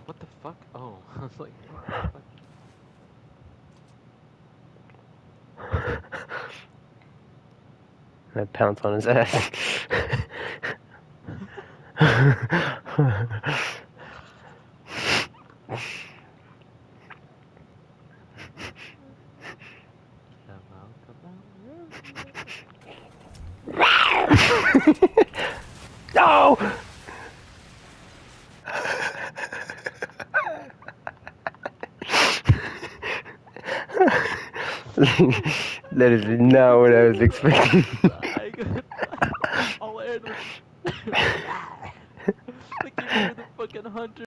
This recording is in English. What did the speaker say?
What the fuck? Oh, I was like, what the fuck? I pounce on his ass. Come out, No! That is not what I was expecting. I got all I heard was like you were the fucking hunter.